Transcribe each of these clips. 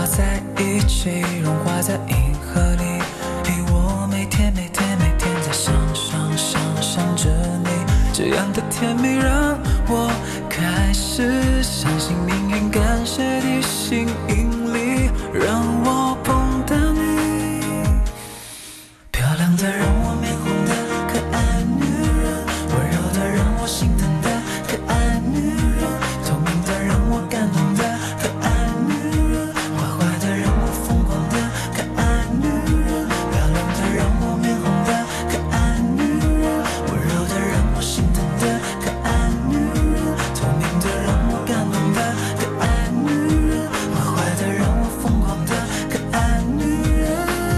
在一起，融化在银河里。我每天在想着你，这样的甜蜜让我开始相信命运感谢地心引力，让我碰到你。漂亮的让我面红的可爱女人，温柔的让我心疼的可爱女人，透明的让我感动的可爱女人，坏坏的让我疯狂的可爱女人，漂亮的让我面红的可爱女人，温柔的让我心疼的可爱女人，透明的让我感动的可爱女人，坏坏的让我疯狂的可爱女人。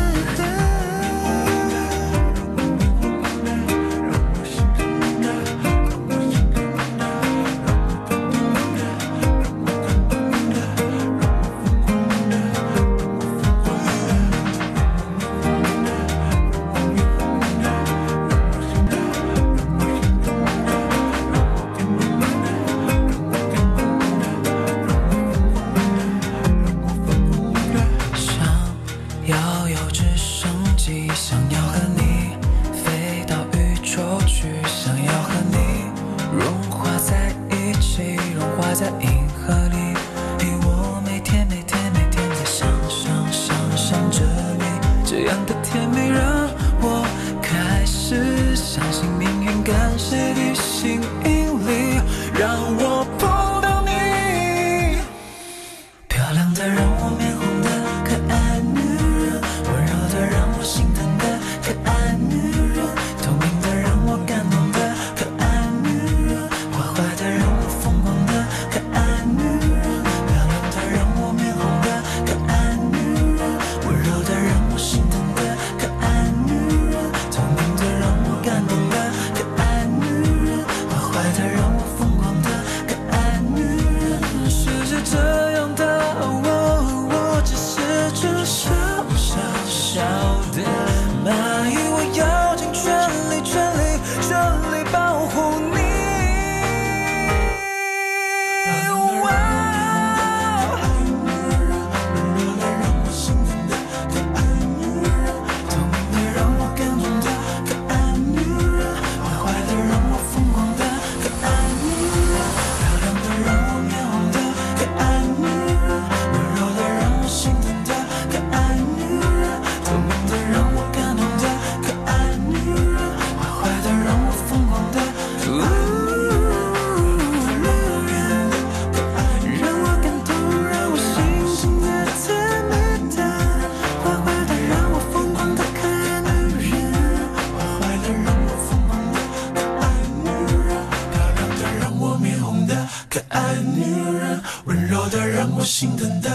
要有直升机，想要和你飞到宇宙去，想要和你融化在一起，融化在银河里。我每天在想着你，这样的甜蜜让我开始相信命运感谢地心引力，让我碰到你。漂亮的让我面红的可爱女人，温柔的让我心疼的可爱女人，透明的让我感动的可爱女人，坏坏的让我疯狂的可爱女人，漂亮的让我面红的可爱女人，温柔的让我心疼的可爱女人，透明的让我感动的可爱女人，坏坏的让我疯狂的可爱女人。是这样的我只是只小的蚂蚁，我要尽全力保护你。可爱女人，温柔的让我心疼的